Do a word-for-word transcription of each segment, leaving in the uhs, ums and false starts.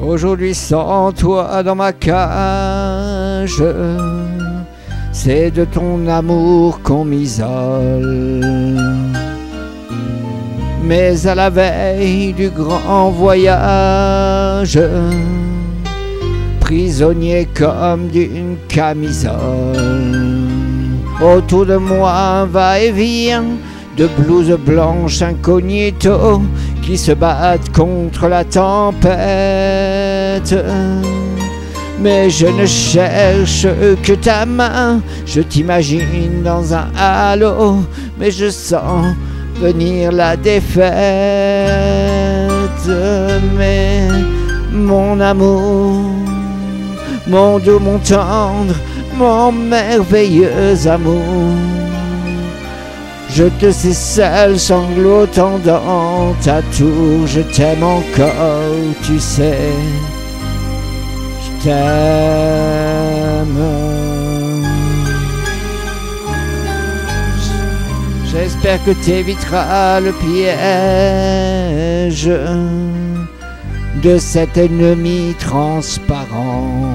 Aujourd'hui sans toi dans ma cage, c'est de ton amour qu'on m'isole. Mais à la veille du grand voyage, prisonnier comme d'une camisole, autour de moi un va-et-vient de blouses blanches incognito qui se battent contre la tempête. Mais je ne cherche que ta main, je t'imagine dans un halo, mais je sens venir la défaite. Mais mon amour, mon doux, mon tendre, mon merveilleux amour, je te sais seul, sanglotant dans ta tour. Je t'aime encore, tu sais, je t'aime. J'espère que t'éviteras le piège de cet ennemi transparent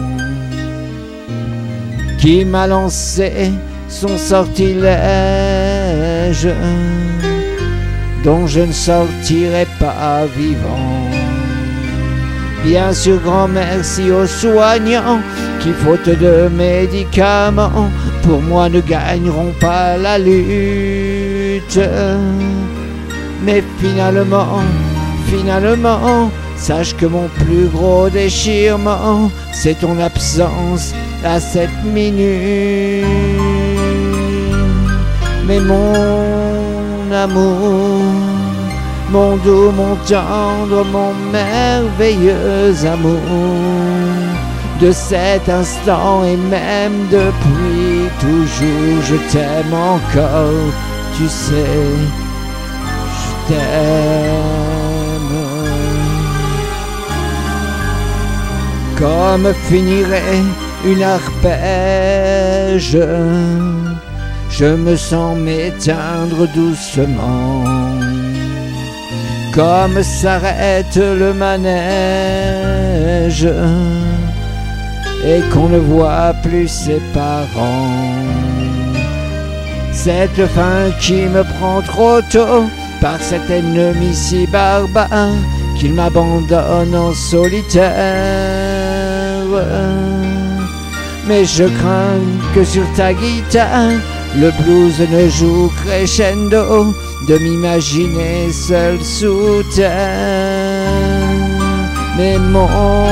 qui m'a lancé son sortilège, dont je ne sortirai pas vivant. Bien sûr, grand merci aux soignants qui, faute de médicaments, pour moi ne gagneront pas la lutte. Mais finalement, finalement, sache que mon plus gros déchirement, c'est ton absence à cette minute. Mais mon amour, mon doux, mon tendre, mon merveilleux amour, de cet instant et même depuis toujours, je t'aime encore, tu sais, je t'aime. Comme finirait une arpège, je me sens m'éteindre doucement. Comme s'arrête le manège et qu'on ne voit plus ses parents. Cette fin qui me prend trop tôt par cet ennemi si barbare qu'il m'abandonne en solitaire. Mais je crains que sur ta guitare le blues ne joue crescendo, de m'imaginer seul sous terre. Mais mon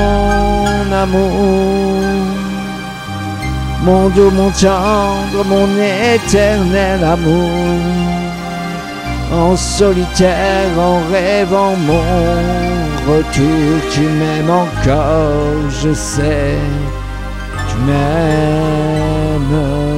amour, mon doux, mon tendre, mon éternel amour, en solitaire, en rêvant mon retour, tu m'aimes encore, je sais, tu m'aimes.